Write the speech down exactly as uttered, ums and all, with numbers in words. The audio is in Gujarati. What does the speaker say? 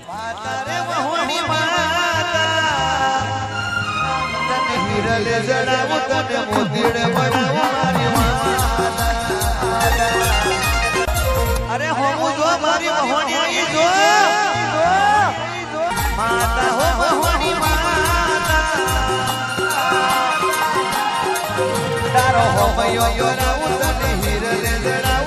તારે મહોની માતા તને હિરલે જડાવું તને મોતીડે બનાવું મારી માતા અરે હોમું જો મારી મહોની આવી જો માતા હો મહોની માતા તારો હોમયો યોરાવું તને હિરલે જડાવું